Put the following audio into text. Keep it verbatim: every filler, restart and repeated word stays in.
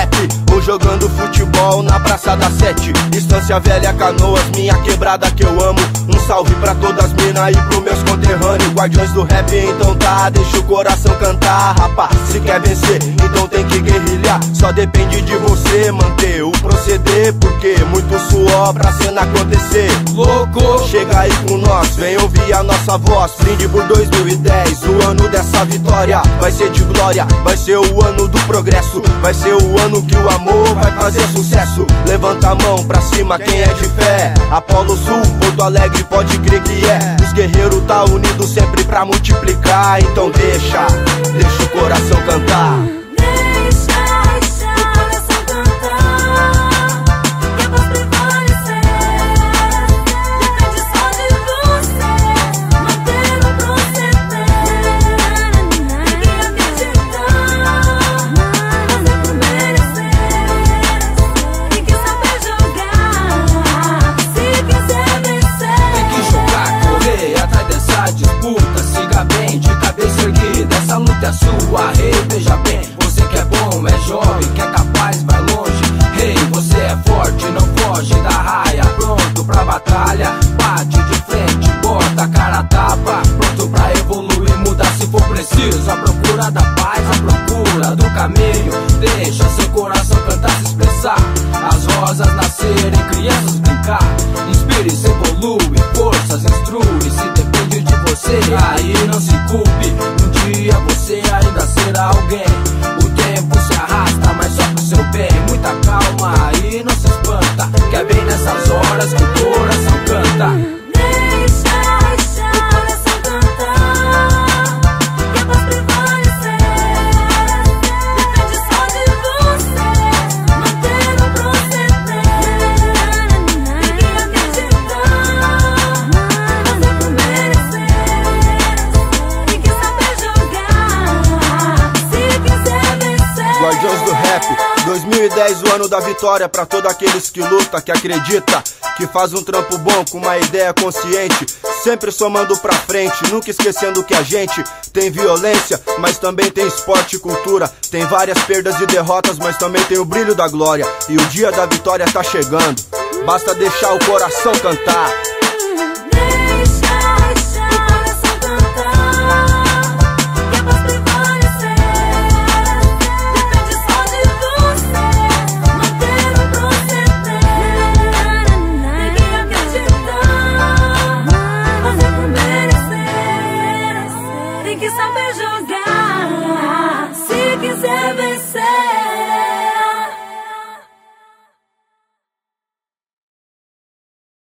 rap ou jogando futebol na Praça da Sete, Estância Velha, Canoas, minha quebrada que eu amo. Um salve pra todas as mina e pros meus conterrâneos, guardiões do rap, então tá, deixa o coração cantar. Rapaz, se quer vencer, então tem que guerrilhar. Só depende de você manter o proceder, porque muito suor pra cena acontecer. Louco, chega aí com nós, vem ouvir a nossa voz. Brinde por dois mil e dez, o ano dessa vitória. Vai ser de glória, vai ser o ano do progresso, vai ser o ano que o amor vai fazer sucesso. Levanta a mão pra cima quem é de fé. Apolo Sul, Porto Alegre, pode crer que é. Os guerreiros tá unidos sempre pra multiplicar. Então deixa, deixa o coração cantar. Essa luta é sua, rei, hey, veja bem. Você que é bom, é jovem, que é capaz, vai longe. Rei, hey, você é forte, não foge da raia. Pronto pra batalha, bate de frente, bota a cara a tapa. Pronto pra evoluir, mudar se for preciso. A procura da paz, a procura do caminho. Deixa seu coração cantar, se expressar. As rosas nascerem, crianças brincar. Inspire-se, evolui, forças instrui. Se depende de você, aí não se culpe. Um dia você ainda será alguém. O tempo se arrasta, mas só pro seu bem. Muita calma e não se espanta, que é bem nessas horas que o coração canta. Guardiões do Rap, dois mil e dez, o ano da vitória pra todos aqueles que luta, que acredita, que faz um trampo bom com uma ideia consciente, sempre somando pra frente, nunca esquecendo que a gente tem violência, mas também tem esporte e cultura, tem várias perdas e derrotas, mas também tem o brilho da glória, e o dia da vitória tá chegando, basta deixar o coração cantar. Tem que saber jogar, se quiser ver.